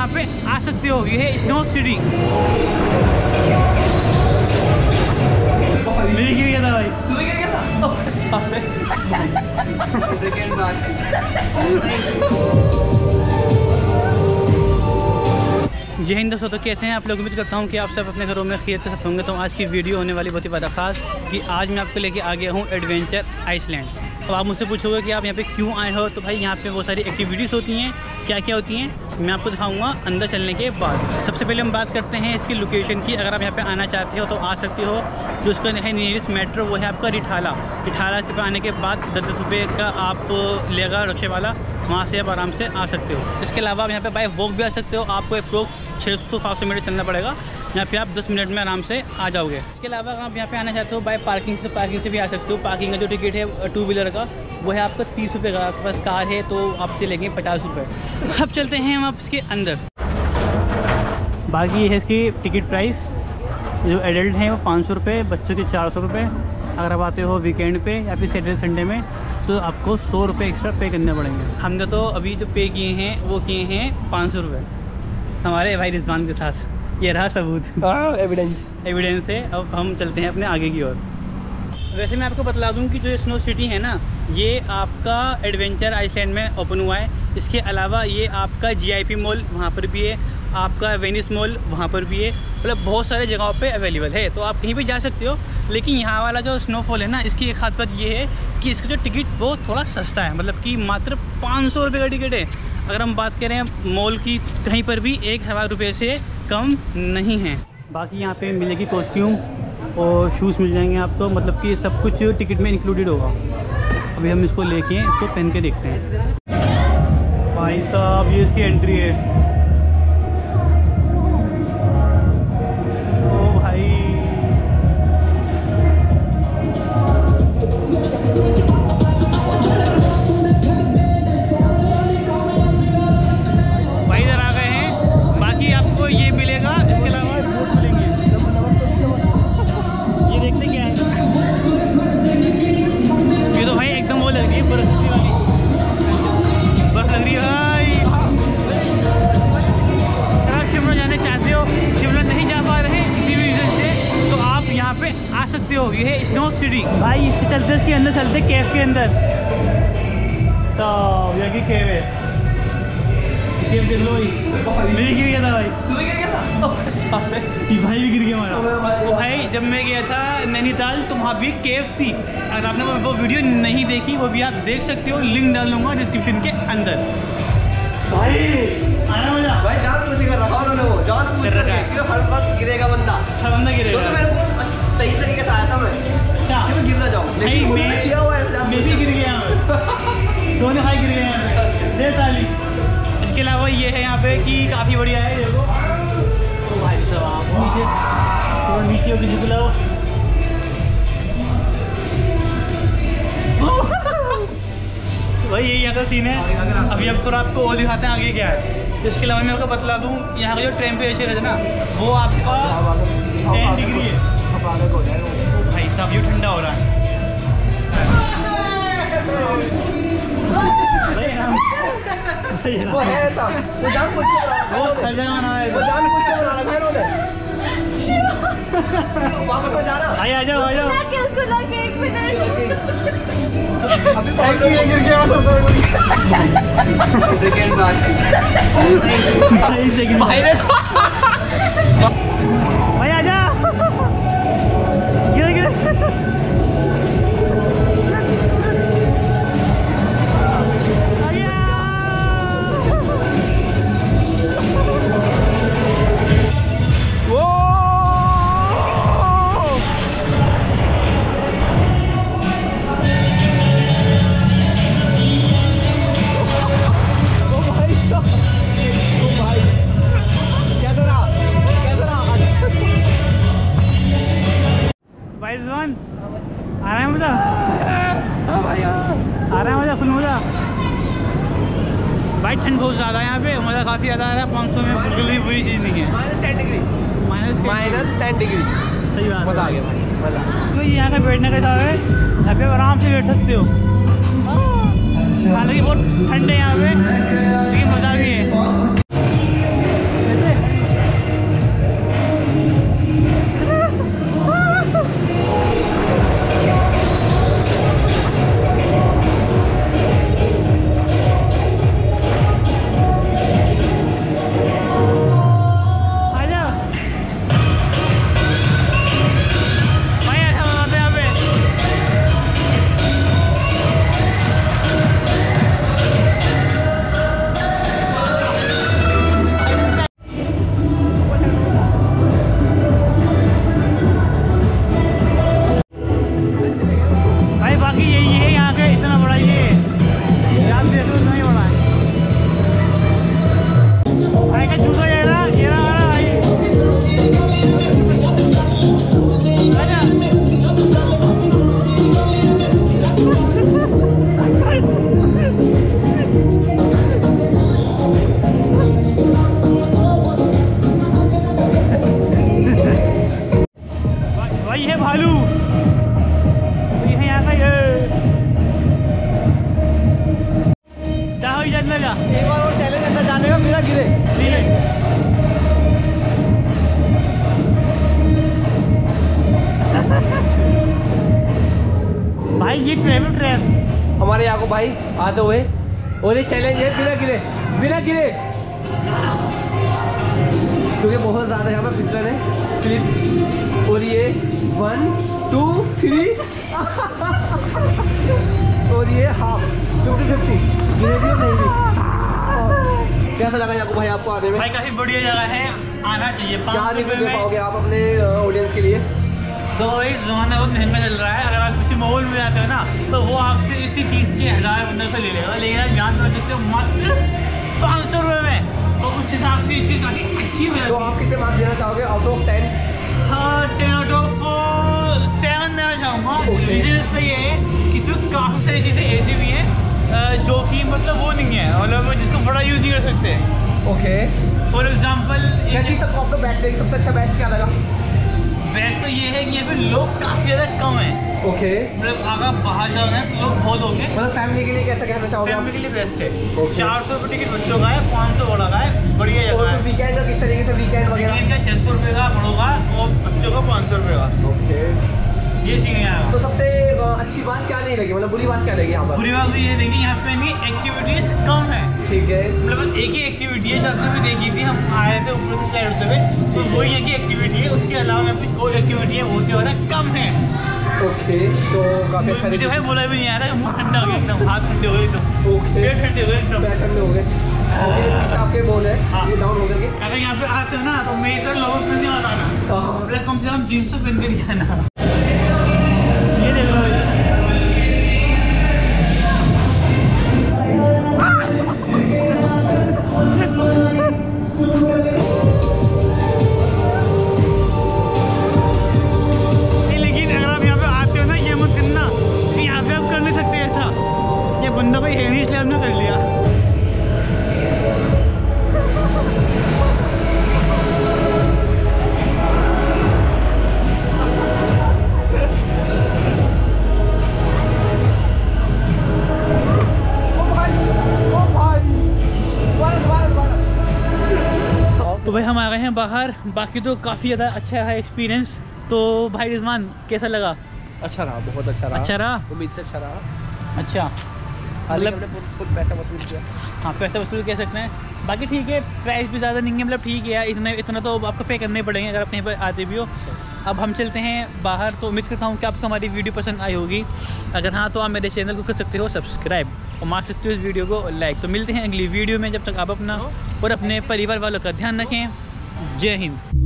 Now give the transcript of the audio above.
यहाँ पे आ सकते हो। ये है स्नो सिटी। मेरी गिर गया था भाई। तू भी गिर गया था? Oh sorry. सेकंड बात। जय हिंद दोस्तों, तो कैसे हैं आप लोग? उम्मीद करता हूं कि आप सब अपने घरों में खैरियत के साथ होंगे। तो आज की वीडियो होने वाली बहुत ही ज़्यादा खास कि आज मैं आपको लेके आ गया हूं एडवेंचर आइसलैंड। तो आप मुझसे पूछोगे कि आप यहाँ पे क्यों आए हो, तो भाई यहाँ पे बहुत सारी एक्टिविटीज़ होती हैं। क्या क्या होती हैं मैं आपको दिखाऊंगा अंदर चलने के बाद। सबसे पहले हम बात करते हैं इसकी लोकेशन की। अगर आप यहाँ पे आना चाहते हो तो आ सकते हो। जो उसका है नियरेस्ट मेट्रो वो है आपका रिठाला के आने के बाद 10 रुपये का आप लेगा रिक्शे वाला, वहाँ से आप आराम से आ सकते हो। इसके अलावा आप यहाँ पे बाय वॉक भी आ सकते हो। आपको अप्रोक्स 600-700 मीटर चलना पड़ेगा। यहाँ पे आप 10 मिनट में आराम से आ जाओगे। इसके अलावा अगर आप यहाँ पे आना चाहते हो बाय पार्किंग से भी आ सकते हो। पार्किंग का जो टिकट है 2 व्हीलर का वो है आपका 30 रुपये का। आपके पास कार है तो आपसे लेंगे 50 रुपये। अब चलते हैं हम आप इसके अंदर। बाकी ये है इसकी टिकट प्राइस। जो एडल्ट हैं वो 500 रुपये, बच्चों के 400 रुपये। अगर आप आते हो वीकेंड पे या फिर सैटरडे संडे में तो आपको 100 रुपये एक्स्ट्रा पे करने पड़ेंगे। हमने तो अभी जो पे किए हैं वो किए हैं 500 रुपये हमारे भाई रिजवान के साथ। ये रहा सबूत, एविडेंस है। अब हम चलते हैं अपने आगे की ओर। वैसे मैं आपको बतला दूं कि जो स्नो सिटी है ना, ये आपका एडवेंचर आइसलैंड में ओपन हुआ है। इसके अलावा ये आपका GIP मॉल वहाँ पर भी है, आपका वेनिस मॉल वहाँ पर भी है। मतलब बहुत सारे जगहों पे अवेलेबल है, तो आप कहीं भी जा सकते हो। लेकिन यहाँ वाला जो स्नोफॉल है ना, इसकी एक खास बात ये है कि इसका जो टिकट वो थोड़ा सस्ता है। मतलब कि मात्र 500 रुपये का टिकट है। अगर हम बात करें मॉल की, कहीं पर भी 1000 रुपये से कम नहीं है। बाकी यहाँ पे मिलेगी कॉस्ट्यूम और शूज़ मिल जाएंगे आपको। मतलब कि सब कुछ टिकट में इंक्लूडेड होगा। अभी हम इसको लेके इसको पहन के देखते हैं। भाई साहब ये इसकी एंट्री है। ओ भाई इधर आ गए हैं। बाकी आपको ये मिलेगा, इसके अलावा बोट मिलेंगे। ये देखते क्या है, ये तो भाई एकदम वो लग रही है बर्फ वाली, बर्फ लग रही है भाई। अगर आप शिमला जाना चाहते हो, शिमला नहीं जा पा रहे किसी भी रीज़न से, तो आप यहाँ पे आ सकते हो। ये है स्नो सिटी भाई। इसके चलते इसके अंदर चलते केव के अंदर, तो यहाँ की केव है। केव देख लो भाई। मेरी गिर गया था भाई। तू भी गिर गया था? Oh sorry. भाई भी गिर गया हमारा। तो भाई जब मैं गया था नैनीताल तो वहाँ भी केव थी। अगर आपने वो वीडियो नहीं देखी वो भी आप देख सकते हो, लिंक डाल दूँगा डिस्क्रिप्शन के अंदर। भाई आना मजा। भाई जान पूछ कर रखा उन्होंने, वो जान पूछ कर रखा है। हर वक्त गिरेगा बंदा, हर बंदा गिरेगा। तो मेरे को सही तरीके से आया था मैं। अच्छा मैं गिर ना जाऊँ, लेकिन मैं किया हुआ है। मैं भी गिर गया, दोनों भाई गिर गए यहाँ पे। दे ताली। इसके अलावा ये है यहाँ पे कि काफ़ी बढ़िया है। देखो तो भाई साहब नीचे तो नीचे होकर झुकलाओ। भाई यही यहाँ का सीन है। अभी अब थोड़ा आपको और दिखाते हैं आगे क्या है। इसके अलावा मैं आपको बतला दूँ, यहाँ का जो टेम्परेचर है ना वो आपका 10 डिग्री है। तो भाई साहब ये ठंडा हो रहा है। वो है ऐसा, वो जान पूछ के बना रखा है, वो जान पूछ के बना रखा है उन्होंने। वापस हो जाना। आ जाओ आ जाओ। उसको लाके 1 मिनट। अभी गिर गया सेकंड बात भाई ने भाई आ जा। गिर आ रहा है मजा। हाँ भाई आ रहा है मजा, फुल मजा। भाई ठंड बहुत ज़्यादा है यहाँ पे, मज़ा काफ़ी ज़्यादा आ रहा है। 500 में बिल्कुल भी बुरी चीज़ नहीं है। -10 डिग्री, -10 डिग्री। सही बात, मज़ा आ गया भाई, मज़ा। तो यहाँ का बैठने का हिसाब है, यहाँ पे आराम से बैठ सकते हो। हालांकि बहुत ठंड है यहाँ पे, लेकिन मज़ा भी है। के इतना बड़ा ये आप देख लो, इतना ही बड़ा है। भाई का जूता ये रहा भाई। भाई है भालू, ये है यहाँ का ये। चाहो अंदर जा, एक बार और चैलेंज अंदर जाने का, बिना गिरे। ठीक है। भाई ये ट्रैप हमारे यहाँ को भाई आते हुए, और ये चैलेंज है बिना गिरे, बिना गिरे, क्योंकि बहुत ज़्यादा यहाँ पे फिसलन है, स्लिप। और ये 1 2 3 और ये हाफ 50-50 गिरे भी और नहीं भी। कैसा लगा आपको भाई, आपको आने में? भाई काफी बढ़िया जगह है, आना चाहिए। क्या रिव्यू दे पाओगे आप अपने ऑडियंस के लिए? तो भाई ज़माना बहुत महंगा चल रहा है, अगर आप किसी मॉल में जाते हो ना तो वो आपसे इसी चीज़ के 1000-1500 ले लेगा, लेकिन आप ध्यान कर सकते हो मात्र 500 रुपये में, तो उस हिसाब से ये चीज़ काफ़ी अच्छी हो जाती है। तो आप कितने मार्क्स देना चाहोगे आउट ऑफ 10? हाँ 10 आउट ऑफ 7 देना चाहूँगा। रीज़न इसका ये है कि इसमें काफ़ी सारी चीज़ें ऐसी भी हैं जो कि मतलब वो नहीं है, मतलब जिसको बड़ा यूज़ नहीं कर सकते। ओके, फॉर एग्जाम्पल क्या चीज़ सबको आपको बेस्ट लगी, सबसे अच्छा बेस्ट क्या लगा? बेस्ट तो ये है कि यहाँ पे लोग काफ़ी ज़्यादा कम हैं। ओके, मतलब अगर बाहर जाओ ना तो लोग बहुत हो गए। मतलब फैमिली के लिए कैसा कहना चाहोगे आप? फैमिली के लिए बेस्ट है। Okay. 400 रुपये टिकट बच्चों का है, 500 बड़ा का है, बढ़िया और जगह है। वीकेंड का किस तरीके से, वीकेंड वगैरह? वीकेंड का 600 रुपये का बड़ों का और बच्चों का 500 रुपये का। ओके, ये चीज़ें यहाँ। तो सबसे अच्छी बात क्या नहीं लगी, मतलब बुरी बात क्या लगी यहाँ पर? बुरी बात तो ये देखिए यहाँ पे इनकी एक्टिविटीज़ कम है। ठीक है, मतलब एक ही एक्टिविटी है जो आपने भी देखी थी, हम आए थे ऊपर से स्लाइड होते हुए, तो वही एक ही एक्टिविटी है, उसके अलावा यहाँ पे और एक्टिविटी है बहुत ज़्यादा कम है। ओके, तो काफ़ी अच्छा। मुझे भाई बोला भी नहीं आ रहा, मुँह ठंडा हो गया एकदम, हाथ ठंडे हो गए एकदम, ओके, पेट ठंडे हो गए एकदम। पैर ठंडे हो गए। ओके, पीछे आपके बॉल है, हाँ। ये डाउन होकर के। अगर यहाँ पे आते हो ना तो मेरी तरह लोगों को नहीं बताना, हाँ। मतलब कम से कम जींस तो पहन कर ही आना। ये देख लो लेकिन अगर आप यहाँ पे आते हो ना, ये मत करना कि यहाँ पे आप कर नहीं सकते ऐसा। ये बंदा भाई है नहीं इसलिए हमने कर लिया। तो भाई हम आ गए हैं बाहर, बाकी तो काफ़ी ज़्यादा अच्छा है एक्सपीरियंस। तो भाई रिजवान कैसा लगा? अच्छा रहा, बहुत अच्छा रहा। अच्छा रहा? उम्मीद से अच्छा रहा। अच्छा, मतलब मतलब फुल पैसा वसूल किया। हाँ पैसा वसूल कह सकते हैं। बाकी ठीक है, प्राइस भी ज़्यादा नहीं है, मतलब ठीक है यार, इतना तो आपको पे करने पड़ेंगे अगर आप कहीं पर आते भी हो। अब हम चलते हैं बाहर, तो उम्मीद करता हूँ कि आपको हमारी वीडियो पसंद आई होगी। अगर हाँ तो आप मेरे चैनल को कर सकते हो सब्सक्राइब और मार सकते हो इस वीडियो को लाइक। तो मिलते हैं अगली वीडियो में, जब तक आप अपना और अपने परिवार वालों का ध्यान रखें। जय हिंद।